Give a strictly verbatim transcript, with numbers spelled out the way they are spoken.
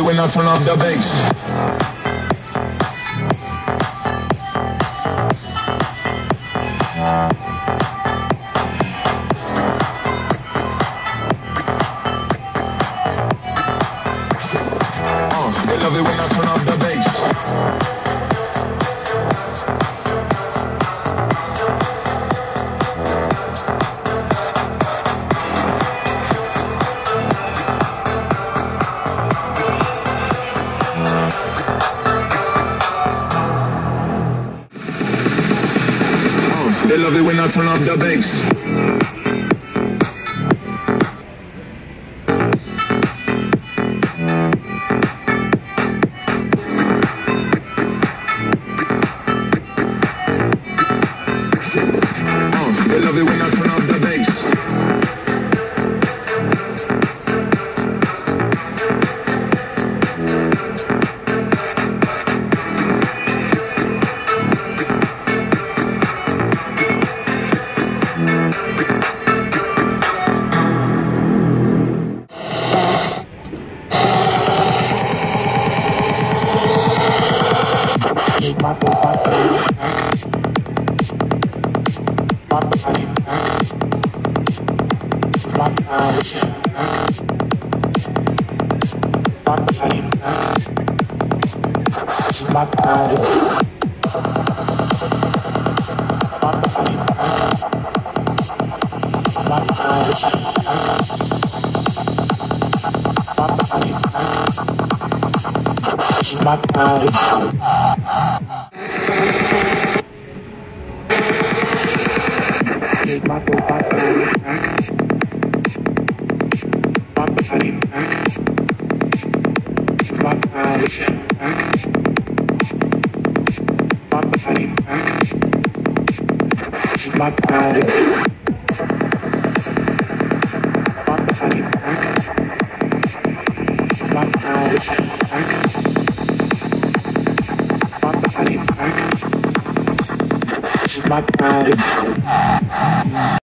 when I turn up the bass. Uh, they love it when I turn up the bass. They love it when I turn up the bass. Uh, they love it when I turn up the bass. My body. Take my body. My body. My body. My body. My body. My body. My body.